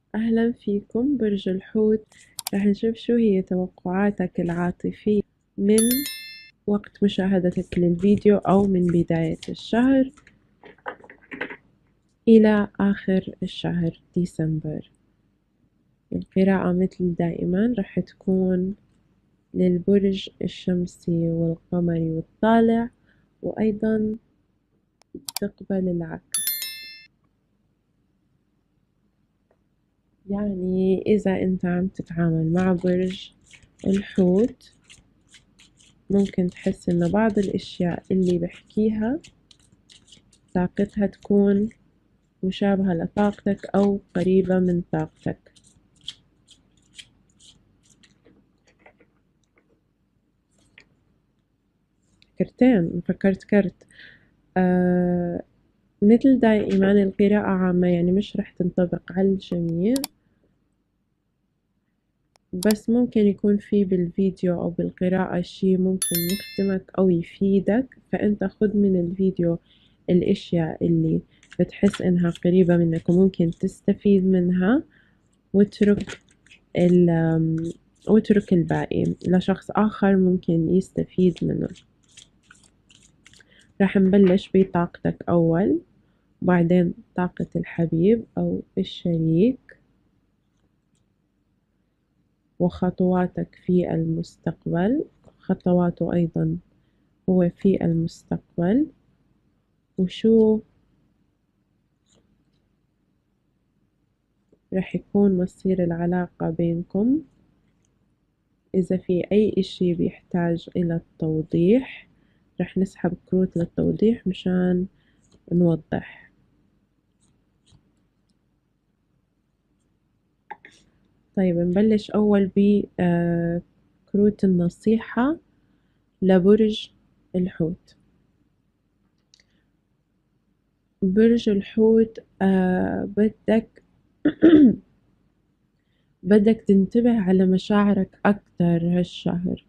أهلا فيكم برج الحوت. راح نشوف شو هي توقعاتك العاطفية من وقت مشاهدتك للفيديو أو من بداية الشهر إلى آخر الشهر ديسمبر. القراءة مثل دائما راح تكون للبرج الشمسي والقمري والطالع، وأيضا تقبل العكس. يعني إذا أنت عم تتعامل مع برج الحوت ممكن تحس إن بعض الأشياء اللي بحكيها طاقتها تكون مشابهة لطاقتك أو قريبة من طاقتك. كرتين، فكرت كرت. مثل دائما القراءة عامة، يعني مش رح تنطبق على الجميع، بس ممكن يكون في بالفيديو أو بالقراءة شي ممكن يخدمك أو يفيدك، فأنت خذ من الفيديو الأشياء اللي بتحس إنها قريبة منك وممكن تستفيد منها، واترك واترك الباقي لشخص آخر ممكن يستفيد منه. راح نبلش بطاقتك أول، وبعدين طاقة الحبيب أو الشريك، وخطواتك في المستقبل. خطواته أيضا هو في المستقبل، وشو راح يكون مصير العلاقة بينكم. إذا في أي إشي بيحتاج إلى التوضيح راح نسحب كروت للتوضيح مشان نوضح. طيب نبلش أول بكروت النصيحة لبرج الحوت. برج الحوت بدك بدك تنتبه على مشاعرك أكتر هالشهر،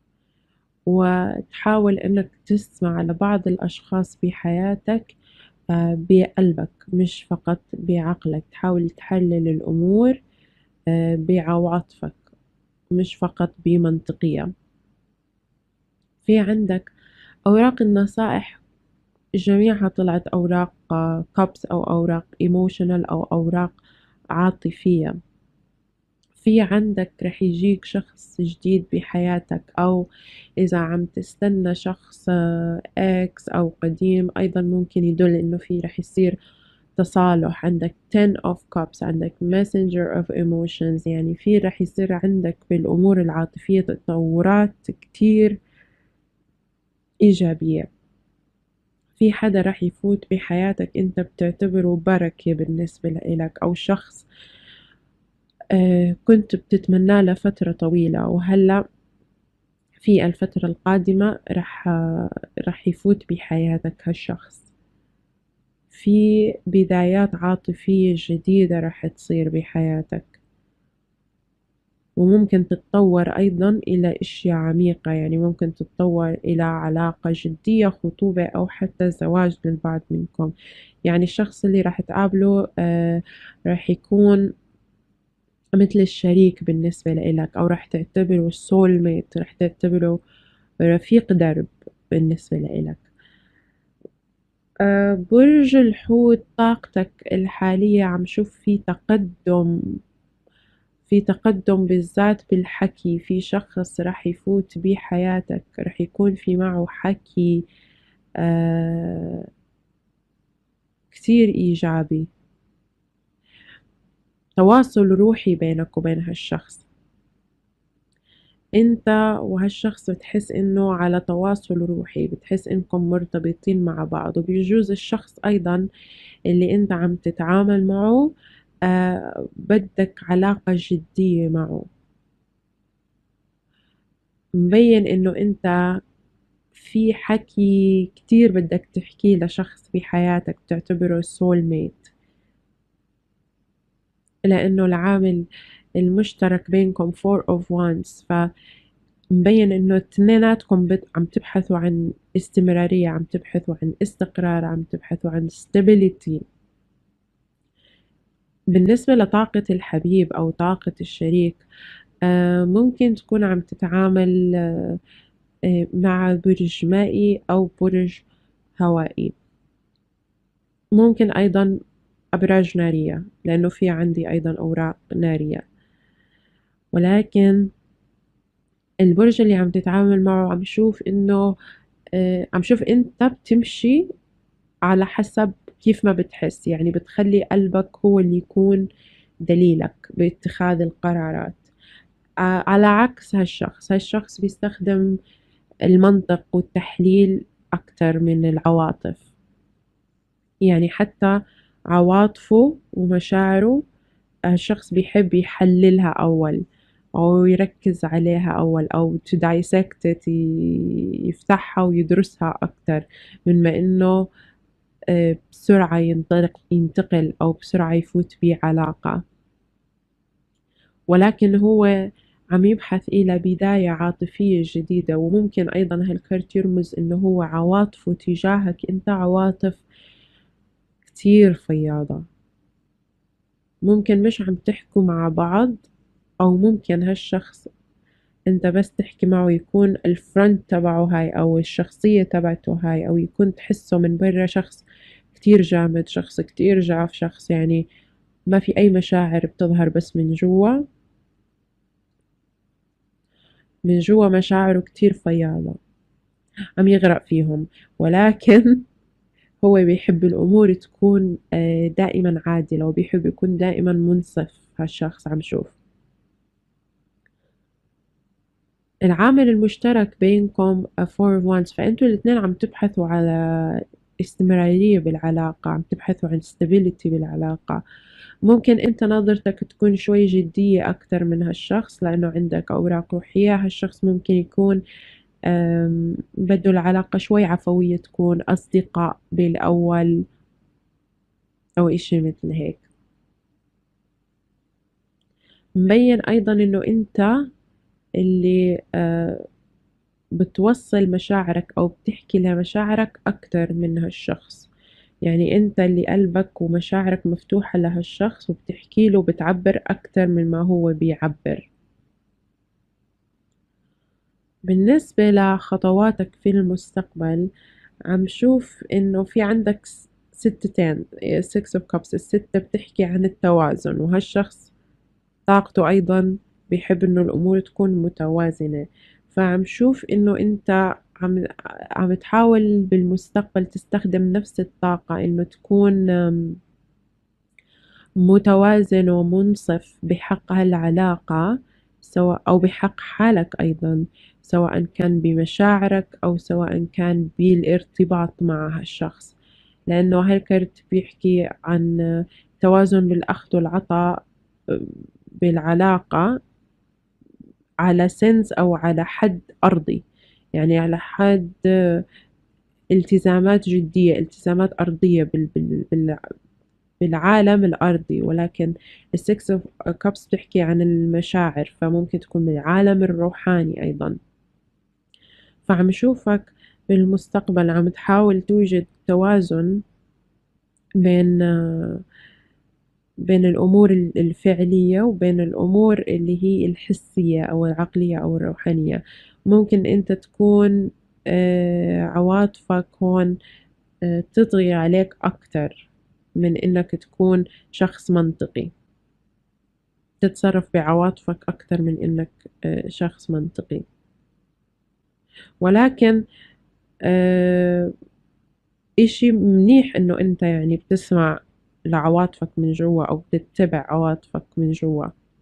وتحاول إنك تسمع لبعض الأشخاص بحياتك بقلبك مش فقط بعقلك. تحاول تحلل الأمور بعواطفك مش فقط بمنطقية. في عندك أوراق النصائح جميعها طلعت أوراق كابس أو أوراق ايموشنال أو أوراق عاطفية. في عندك رح يجيك شخص جديد بحياتك، أو إذا عم تستنى شخص إكس أو قديم أيضا ممكن يدل إنه في رح يصير تصالح. عندك ten of cups، عندك messenger of emotions، يعني في رح يصير عندك بالأمور العاطفية تطورات كتير إيجابية. في حدا رح يفوت بحياتك أنت بتعتبره بركة بالنسبة لإلك، أو شخص كنت بتتمناه لفترة طويلة، وهلأ في الفترة القادمة رح يفوت بحياتك هالشخص. في بدايات عاطفية جديدة رح تصير بحياتك، وممكن تتطور أيضا إلى أشياء عميقة، يعني ممكن تتطور إلى علاقة جدية، خطوبة أو حتى زواج للبعض منكم. يعني الشخص اللي راح تقابله راح يكون مثل الشريك بالنسبة لإلك، أو راح تعتبره السول ميت، راح تعتبره رفيق درب بالنسبة لإلك. برج الحوت طاقتك الحالية عم شوف في تقدم، في تقدم بالذات بالحكي. في شخص راح يفوت بحياتك راح يكون في معه حكي كتير إيجابي، تواصل روحي بينك وبين هالشخص. انت وهالشخص بتحس انه على تواصل روحي، بتحس انكم مرتبطين مع بعض، وبيجوز الشخص ايضا اللي انت عم تتعامل معه بدك علاقة جدية معه. مبين انه انت في حكي كتير بدك تحكيه لشخص بحياتك بتعتبره سول ميت، لأنه العامل المشترك بينكم four of wands، فمبين إنه اتنيناتكم عم تبحثوا عن استمرارية، عم تبحثوا عن استقرار، عم تبحثوا عن stability. بالنسبة لطاقة الحبيب أو طاقة الشريك، ممكن تكون عم تتعامل مع برج مائي أو برج هوائي، ممكن أيضًا أبراج نارية لأنه في عندي أيضًا أوراق نارية، ولكن البرج اللي عم تتعامل معه عم شوف إنه عم شوف أنت بتمشي على حسب كيف ما بتحس، يعني بتخلّي قلبك هو اللي يكون دليلك باتخاذ القرارات، على عكس هالشخص بيستخدم المنطق والتحليل أكتر من العواطف، يعني حتى عواطفه ومشاعره الشخص بيحب يحللها أول أو يركز عليها أول أو to dissect it يفتحها ويدرسها أكتر من ما إنه بسرعة ينتقل أو بسرعة يفوت بعلاقة، ولكن هو عم يبحث إلى بداية عاطفية جديدة، وممكن أيضًا هالكارت يرمز إنه هو عواطفه تجاهك أنت عواطف كتير فياضة، ممكن مش عم تحكوا مع بعض أو ممكن هالشخص أنت بس تحكي معه يكون الfront تبعه هاي أو الشخصية تبعته هاي أو يكون تحسه من برا شخص كتير جامد، شخص كتير جاف، شخص يعني ما في أي مشاعر بتظهر بس من جوا مشاعره كتير فياضة عم يغرق فيهم، ولكن هو بيحب الأمور تكون دائمًا عادلة وبيحب يكون دائمًا منصف هالشخص عم شوف. العامل المشترك بينكم four of wands فأنتوا الاتنين عم تبحثوا على استمرارية بالعلاقة، عم تبحثوا عن stability بالعلاقة، ممكن أنت نظرتك تكون شوي جدية أكتر من هالشخص لأنه عندك أوراق روحية، هالشخص ممكن يكون بده العلاقة شوي عفوية تكون أصدقاء بالأول أو إشي مثل هيك، مبين أيضًا إنه أنت اللي بتوصّل مشاعرك أو بتحكي لمشاعرك أكتر من هالشخص، يعني أنت اللي قلبك ومشاعرك مفتوحة لهالشخص وبتحكي له وبتعبّر أكتر من ما هو بيعبّر. بالنسبة لخطواتك في المستقبل عم شوف إنه في عندك ستتين six of cups الستة بتحكي عن التوازن وهالشخص طاقته أيضًا بيحب إنه الأمور تكون متوازنة، فعم شوف إنه أنت عم تحاول بالمستقبل تستخدم نفس الطاقة إنه تكون متوازن ومنصف بحق هالعلاقة سواء أو بحق حالك أيضًا، سواء كان بمشاعرك أو سواء كان بالارتباط مع هالشخص، لأنه هالكارت بيحكي عن توازن بالأخذ والعطاء بالعلاقة على sense أو على حد أرضي، يعني على حد التزامات جدية، التزامات أرضية بالعالم الأرضي، ولكن الsix of cups بتحكي عن المشاعر، فممكن تكون بالعالم الروحاني أيضًا، فعم شوفك بالمستقبل عم تحاول توجد توازن بين بين الأمور الفعلية وبين الأمور اللي هي الحسية أو العقلية أو الروحانية، ممكن أنت تكون عواطفك هون تطغي عليك أكتر من إنك تكون شخص منطقي، تتصرف بعواطفك أكتر من إنك شخص منطقي، ولكن آآ إشي منيح إنه أنت يعني بتسمع لعواطفك من جوا أو بتتبع عواطفك من جوا،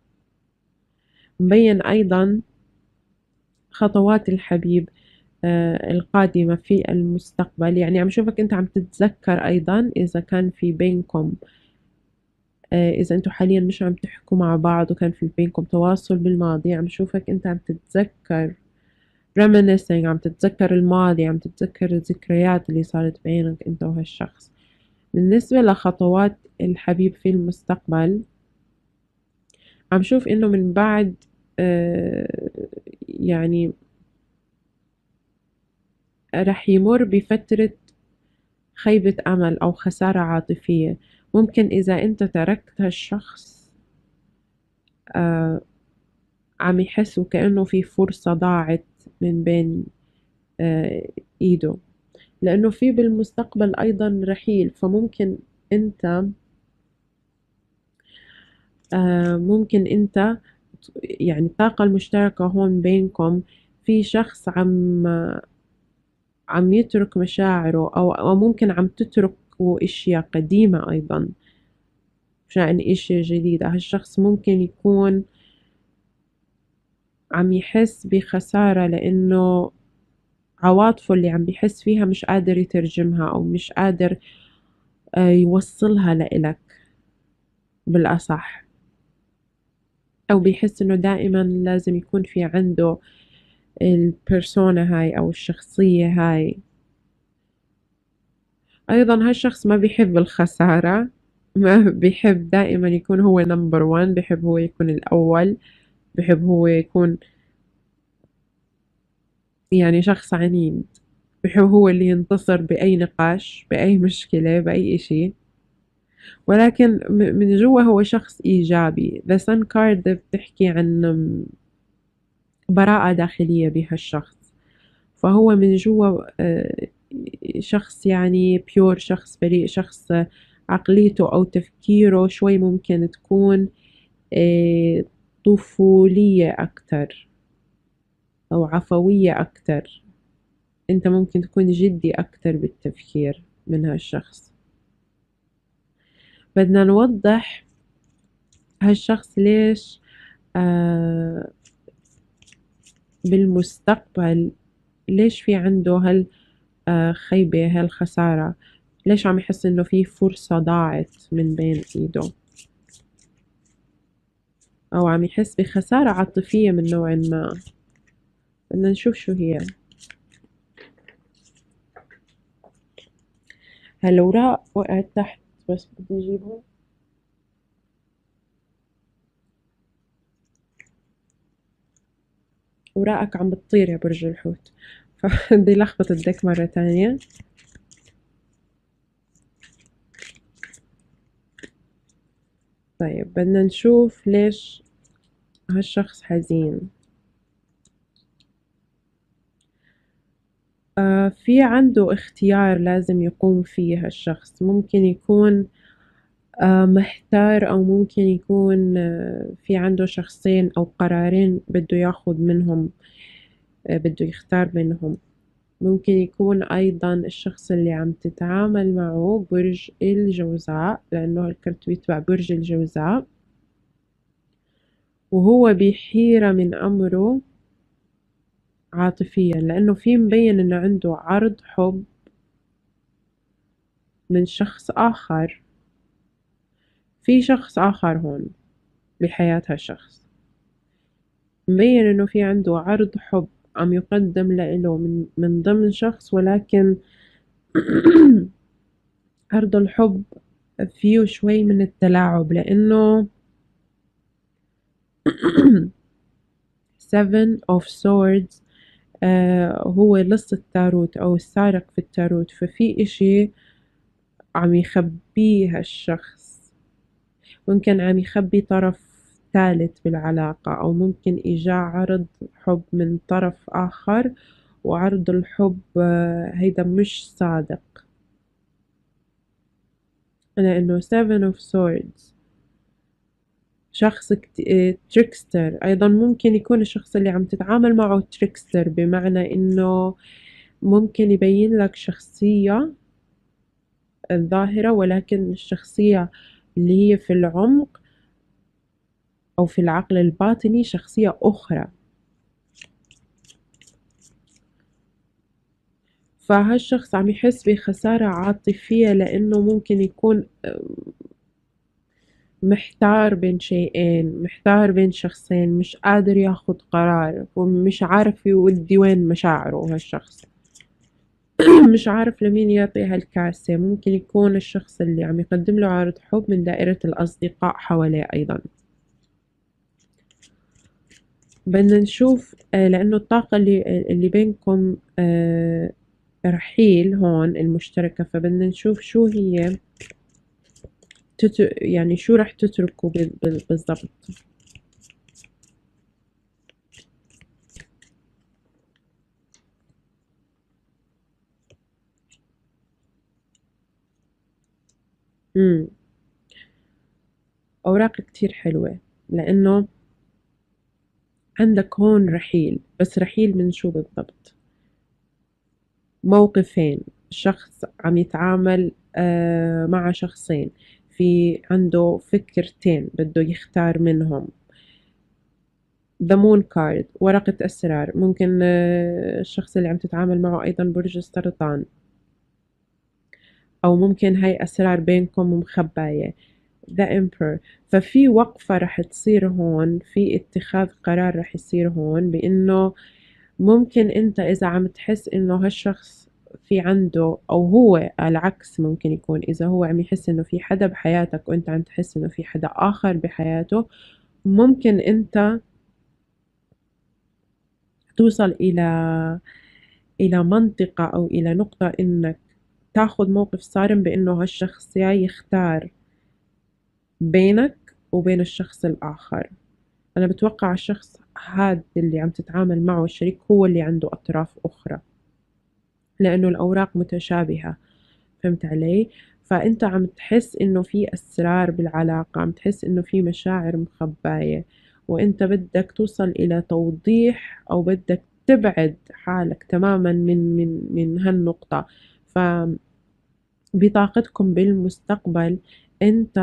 مبين أيضًا خطوات الحبيب القادمة في المستقبل، يعني عم شوفك أنت عم تتذكر أيضًا إذا كان في بينكم إذا أنتم حاليًا مش عم تحكوا مع بعض وكان في بينكم تواصل بالماضي، عم شوفك أنت عم تتذكر reminiscing عم تتذكر الماضي، عم تتذكر الذكريات اللي صارت بينك أنت وهالشخص. بالنسبة لخطوات الحبيب في المستقبل، عم شوف إنه من بعد آآ يعني رح يمُر بفترة خيبة أمل أو خسارة عاطفية، ممكن إذا أنت تركت هالشخص عم يحس وكأنه في فرصة ضاعت من بين إيده، لأنه في بالمستقبل أيضا رحيل. فممكن أنت ممكن أنت يعني الطاقة المشتركة هون بينكم في شخص عم يترك مشاعره، أو ممكن عم تتركوا أشياء قديمة أيضا عشان إشي جديد. هالشخص ممكن يكون عم يحس بخسارة لأنه عواطفه اللي عم بيحس فيها مش قادر يترجمها، أو مش قادر يوصلها لإلك بالأصح، أو بيحس إنه دائما لازم يكون في عنده البيرسونا هاي أو الشخصية هاي. أيضا هالشخص ما بيحب الخسارة، ما بيحب، دائما يكون هو نمبر وان، بيحب هو يكون الأول، بيحب هو يكون يعني شخص عنيد، بيحب هو اللي ينتصر بأي نقاش، بأي مشكلة، بأي إشي. ولكن من جوا هو شخص إيجابي. The Sun Card بتحكي عن براءة داخلية بهالشخص، فهو من جوا شخص يعني بيور، شخص بريء، شخص عقليته أو تفكيره شوي ممكن تكون طفولية أكتر أو عفوية أكتر. أنت ممكن تكون جدي أكتر بالتفكير من هالشخص. بدنا نوضح هالشخص ليش بالمستقبل ليش في عنده خيبة، هالخسارة، ليش عم يحس إنه في فرصة ضاعت من بين إيده، أو عم يحس بخسارة عاطفية من نوع ما. بدنا نشوف شو هي هالأوراق. وقعت تحت بس بدي أجيبهم. أوراقك عم بتطير يا برج الحوت، فبدي لخبط الدك مرة تانية. طيب بدنا نشوف ليش هالشخص حزين. في عنده اختيار لازم يقوم فيه هالشخص. ممكن يكون محتار، أو ممكن يكون في عنده شخصين أو قرارين بده ياخد منهم، بده يختار بينهم. ممكن يكون أيضا الشخص اللي عم تتعامل معه برج الجوزاء، لأنه الكرت بيتبع برج الجوزاء، وهو بحيرة من أمره عاطفيا، لأنه في مبين إنه عنده عرض حب من شخص آخر. في شخص آخر هون بحياة هالشخص، مبين إنه في عنده عرض حب عم يقدم لإله من ضمن شخص، ولكن عرض الحب فيه شوي من التلاعب، لأنه Seven of Swords هو لص التاروت أو السارق في التاروت. ففي إشي عم يخبيه هالشخص، ممكن عم يخبي طرف ثالث بالعلاقة، أو ممكن إجا عرض حب من طرف آخر، وعرض الحب هيدا مش صادق، لأنه Seven of Swords شخص تريكستر. أيضا ممكن يكون الشخص اللي عم تتعامل معه تريكستر، بمعنى إنه ممكن يبين لك شخصية الظاهرة، ولكن الشخصية اللي هي في العمق أو في العقل الباطني شخصية أخرى. فهالشخص عم يحس بخسارة عاطفية، لأنه ممكن يكون محتار بين شيئين، محتار بين شخصين، مش قادر ياخد قرار، ومش عارف يودي وين مشاعره هالشخص. مش عارف لمين يعطي هالكاسة. ممكن يكون الشخص اللي عم يقدم له عرض حب من دائرة الأصدقاء حواليه أيضا. بدنا نشوف لأنه الطاقة اللي بينكم رحيل هون المشتركة، فبدنا نشوف شو هي يعني شو رح تتركوا بالضبط. امم أوراق كتير حلوة، لأنه عندك هون رحيل، بس رحيل من شو بالضبط؟ موقفين، شخص عم يتعامل مع شخصين، في عنده فكرتين بده يختار منهم. The Moon Card ورقة أسرار، ممكن الشخص اللي عم تتعامل معه أيضا برج السرطان، أو ممكن هاي أسرار بينكم مخباية. The Emperor. ففي وقفة رح تصير هون، في اتخاذ قرار رح يصير هون، بإنه ممكن أنت إذا عم تحس إنه هالشخص في عنده، أو هو العكس، ممكن يكون إذا هو عم يحس إنه في حدا بحياتك وأنت عم تحس إنه في حدا آخر بحياته، ممكن أنت توصل إلى منطقة أو إلى نقطة إنك تاخد موقف صارم بإنه هالشخص يا يختار بينك وبين الشخص الآخر. أنا بتوقع الشخص هاد اللي عم تتعامل معه الشريك هو اللي عنده أطراف أخرى، لأنه الأوراق متشابهة. فهمت علي؟ فأنت عم تحس إنه في أسرار بالعلاقة، عم تحس إنه في مشاعر مخباية، وأنت بدك توصل إلى توضيح، أو بدك تبعد حالك تماما من هالنقطة. فبطاقتكم بالمستقبل أنت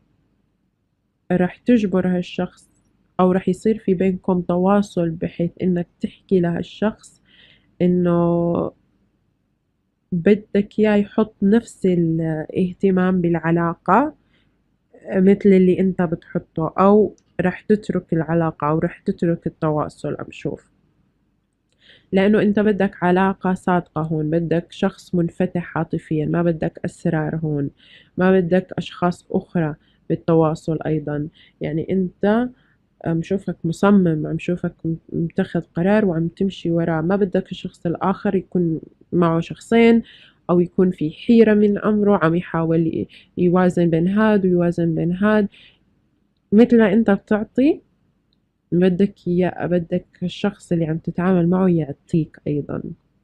رح تجبر هالشخص، أو رح يصير في بينكم تواصل بحيث إنك تحكي لهالشخص إنه بدك إياه يحط نفس الاهتمام بالعلاقة مثل اللي أنت بتحطه، أو رح تترك العلاقة أو رح تترك التواصل. عم شوف، لأنه أنت بدك علاقة صادقة هون، بدك شخص منفتح عاطفيا، ما بدك أسرار هون، ما بدك أشخاص أخرى بالتواصل أيضا. يعني أنت عم شوفك مصمم، عم شوفك متخذ قرار وعم تمشي وراه، ما بدك الشخص الآخر يكون معه شخصين، أو يكون في حيرة من أمره، عم يحاول يوازن بين هاد ويوازن بين هاد. مثل ما أنت بتعطي، بدك الشخص اللي عم تتعامل معه يعطيك أيضا.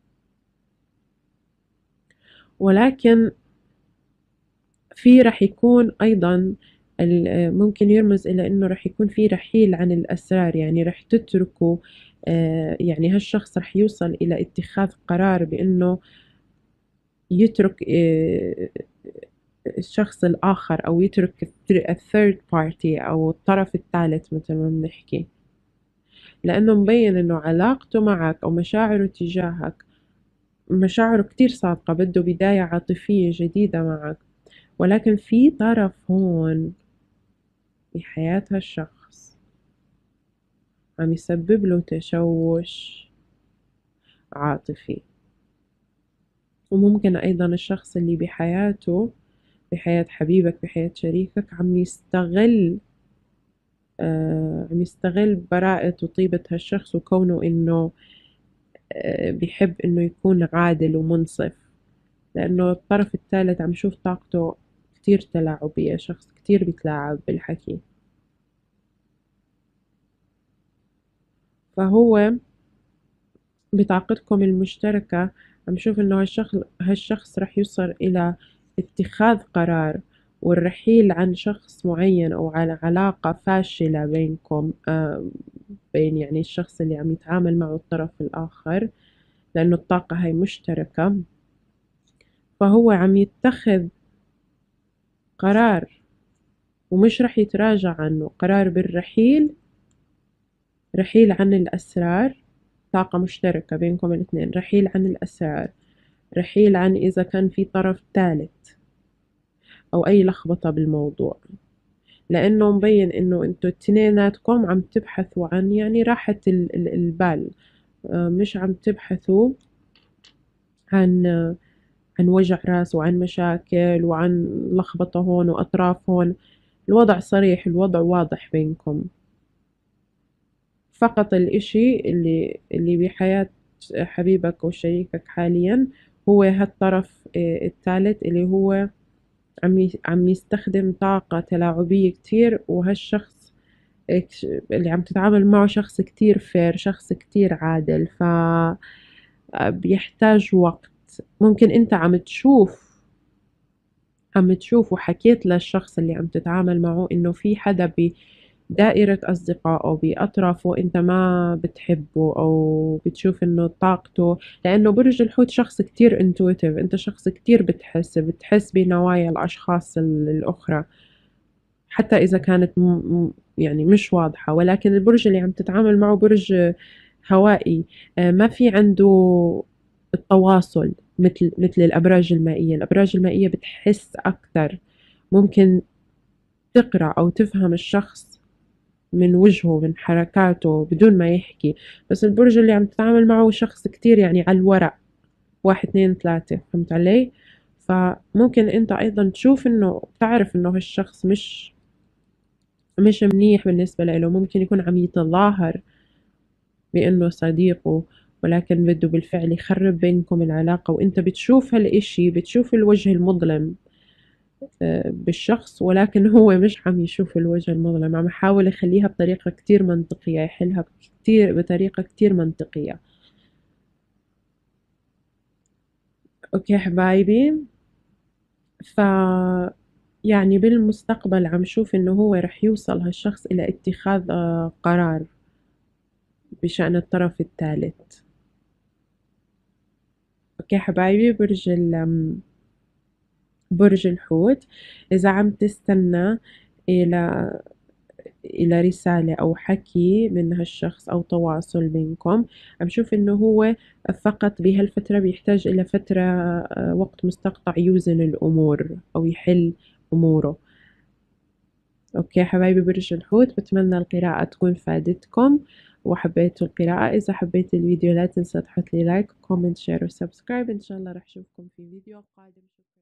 ولكن في رح يكون أيضا ممكن يرمز إلى إنه رح يكون في رحيل عن الأسرار، يعني رح تتركوا، يعني هالشخص رح يوصل إلى اتخاذ قرار بإنه يترك الشخص الآخر، أو يترك الثيرد بارتي أو الطرف الثالث مثل ما بنحكي، لأنه مبين إنه علاقته معك أو مشاعره تجاهك مشاعره كتير صادقة، بده بداية عاطفية جديدة معك. ولكن في طرف هون بحياة هالشخص عم يسبب له تشوش عاطفي. وممكن أيضا الشخص اللي بحياته، بحياة حبيبك، بحياة شريكك، عم يستغل براءة وطيبة هالشخص، وكونه إنه بيحب إنه يكون عادل ومنصف، لأنه الطرف الثالث عم شوف طاقته كتير تلاعبية، شخص كتير بيتلاعب بالحكي. فهو بطاقتكم المشتركة عم شوف إنه هالشخص رح يوصل إلى اتخاذ قرار والرحيل عن شخص معين، أو على علاقة فاشلة بينكم، بين يعني الشخص اللي عم يتعامل معه الطرف الآخر، لأنه الطاقة هاي مشتركة. فهو عم يتخذ قرار ومش رح يتراجع عنه، قرار بالرحيل، رحيل عن الأسرار. طاقة مشتركة بينكم الاثنين، رحيل عن الأسرار، رحيل عن إذا كان في طرف ثالث أو أي لخبطة بالموضوع، لأنه مبين إنه أنتوا اتنيناتكم عم تبحثوا عن يعني راحة البال، مش عم تبحثوا عن عن وجع راس وعن مشاكل وعن لخبطة هون وأطراف هون. الوضع صريح، الوضع واضح بينكم. فقط الإشي اللي بحياة حبيبك أو شريكك حاليا هو هالطرف الثالث، اللي هو عم يستخدم طاقة تلاعبية كتير، وهالشخص اللي عم تتعامل معه شخص كتير fair، شخص كتير عادل، بيحتاج وقت. ممكن أنت عم تشوف وحكيت للشخص اللي عم تتعامل معه إنه في حدا بدائرة أصدقائه بأطرافه أنت ما بتحبه أو بتشوف إنه طاقته، لأنه برج الحوت شخص كتير intuitive، أنت شخص كتير بتحس بنوايا الأشخاص الأخرى حتى إذا كانت يعني مش واضحة، ولكن البرج اللي عم تتعامل معه برج هوائي، ما في عنده التواصل مثل الأبراج المائية. الأبراج المائية بتحس أكتر، ممكن تقرأ أو تفهم الشخص من وجهه من حركاته بدون ما يحكي. بس البرج اللي عم تتعامل معه شخص كتير يعني على الورق، 1 2 3، فهمت علي؟ فممكن أنت أيضا تشوف إنه تعرف إنه هالشخص مش منيح بالنسبة له، ممكن يكون عم يتظاهر بإنه صديقه، ولكن بده بالفعل يخرب بينكم العلاقة، وإنت بتشوف هالإشي، بتشوف الوجه المظلم بالشخص، ولكن هو مش عم يشوف الوجه المظلم، عم يحاول يخليها بطريقة كتير منطقية، يحلها بطريقة كتير منطقية. أوكي حبايبي، ف يعني بالمستقبل عم شوف إنه هو رح يوصل هالشخص إلى اتخاذ قرار بشأن الطرف الثالث. أوكي حبايبي، برج الحوت، إذا عم تستنى إلى رسالة أو حكي من هالشخص أو تواصل بينكم، عم شوف إنه هو فقط بهالفترة بيحتاج إلى فترة وقت مستقطع يوزن الأمور أو يحل أموره. أوكي حبايبي برج الحوت، بتمنى القراءة تكون فادتكم وحبيتوا القراءة. إذا حبيت الفيديو لا تنسى تحط لي لايك وكومنت شير وسبسكرايب. إن شاء الله رح أشوفكم في فيديو قادم.